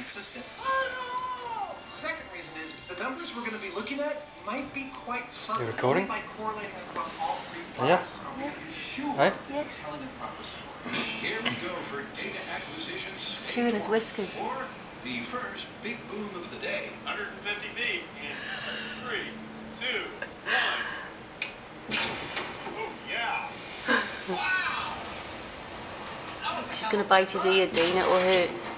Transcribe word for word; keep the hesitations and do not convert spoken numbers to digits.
consistent. Second reason is the numbers we're going to be looking at might be quite subtle. You recording? By correlating across all three Yeah. files, are we going to be sure Hey? that we're telling a proper story? Here we go for data acquisition. Chewing his whiskers. Or the first big boom of the day. one hundred fifty feet in three, two, one. Oh, yeah. Wow! That was a She's hell going of to a bite his run. ear, Dean. It will hurt.